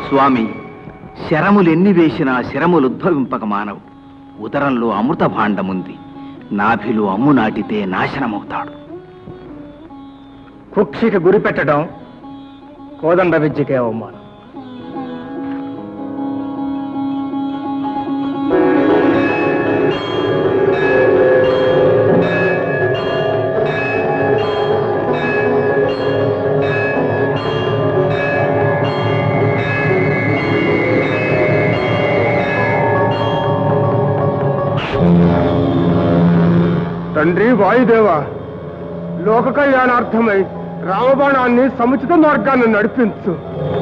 స్వామి, శరములెన్ని వేసినా శరములుద్భవింపక మానవు. ఉదరంలో అమృత భాండముంది, నాభిలో అమ్ము నాటితే నాశనమవుతాడు. కుక్షికి గురి పెట్టడం కోదండ విద్యకే అవమానం. తండ్రి వాయుదేవ, లోక కళ్యాణార్థమై రామబాణాన్ని సముచిత మార్గాన్ని నడిపించు.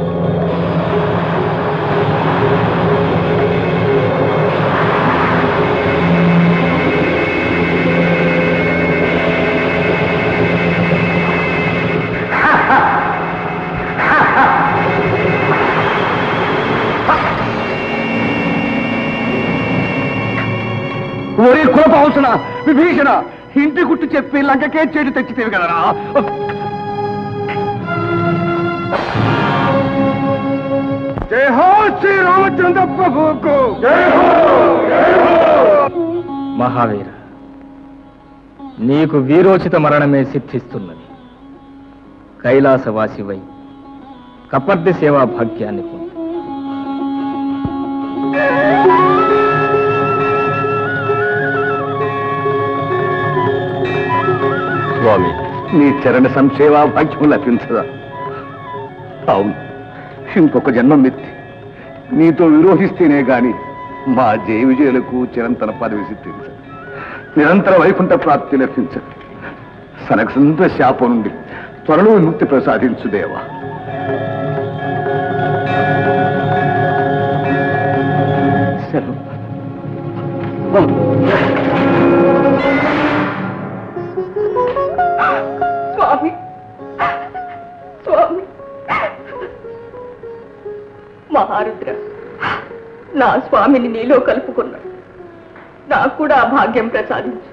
ఒరే కులపాల్సిన విభీషణ, ఇంటి గుట్టు చెప్పి లంకకే చెడు తెచ్చితేవి కదరా. జై హో శ్రీరామచంద్ర ప్రభుకు. మహావీర, నీకు వీరోచిత మరణమే సిద్ధిస్తున్నది. కైలాసవాసివై కపర్ది సేవా భాగ్యాన్ని పొందు. స్వామి, నీ చరణ సంసేవా భాగ్యం లభించదా? అవును, ఇంకొక జన్మం ఎత్తి నీతో విరోధిస్తేనే గాని మా జయ విజయులకు చిరంతన పదవి సిద్ధించదు, నిరంతర వైకుంఠ ప్రాప్తి లభించదు. సనకసంత శాపం నుండి త్వరలో ముక్తి ప్రసాదించు దేవా. స్వామి, స్వామి, మహారుద్ర, నా స్వామిని నీలో కలుపుకున్నా. నాకు కూడా ఆ భాగ్యం ప్రసాదించు.